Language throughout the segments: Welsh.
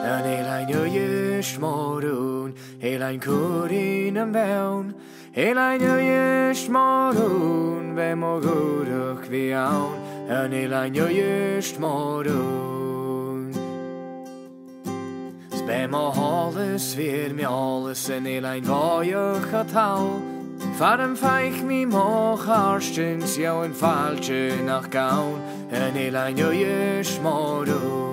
An Eilean Uibhist Rùin, Eilean Cúrin an bean. Eilean Uibhist Rùin, be mo gúdach bhí ann. An Eilean Uibhist Rùin. Be mo hálas vir meálas an Eilean bháiach a tal. Farim feich mi mo charstyn siaw yn falche nach gawn. An Eilean Uibhist Rùin.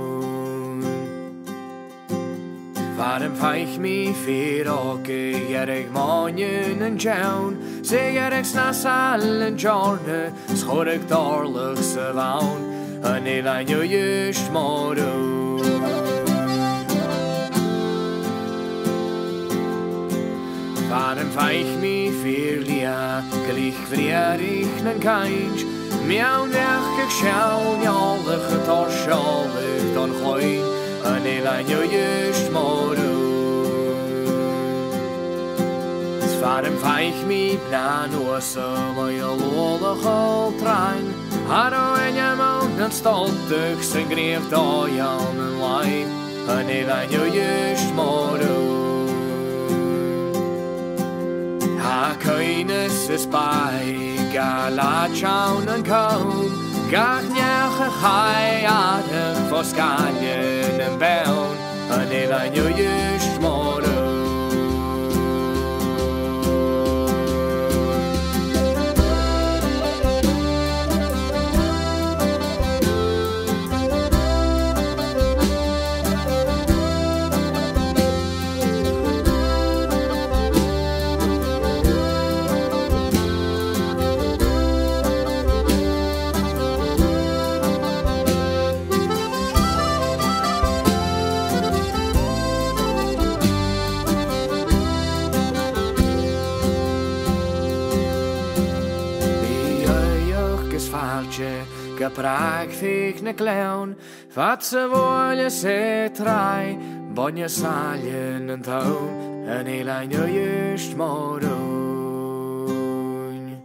Farim feich mi fyr oge gerig monyn yn jawn. Se gerig snas al yn jorne, schorig dorlach sa fawn. An Eilean Uibhist Rùin. Farim feich mi fyr lia, glich vriarich na'n kainj. Miawn each ag siawn iolach y torsiolig don chloen. An Eilean Uibhist Rùin. Farim feich mi blan oesol o'i ololach ol traen. Ar o enya mawn yn stoltach sy'n grif doion yn laen. An Eilean Uibhist Rùin. Ha coenus ys bai, ga la chawn yn cawn. Gach niach a chai adach fos gallen yn bewn. An Eilean Uibhist Rùin. Ga prag fig na glewn, fat sa fwyle se trai, bonja saljen yn tawn, an Eilean Uibhist Rùin.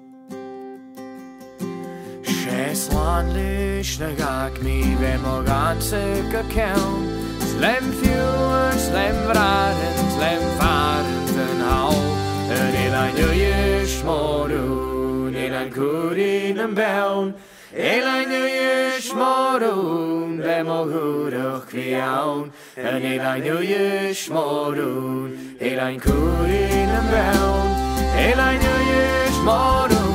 Shes lan lish na gag mi ve mo gansig a kewn, slem fjuer, slem vraren, slem farend yn hawl, an Eilean Uibhist Rùin, Eilean Cúrin yn bewn. Eilean Uibhist Rùin, be mo gúdach bhí ann. An Eilean Uibhist Rùin, Eilean Cúrin an bean. Eilean Uibhist Rùin.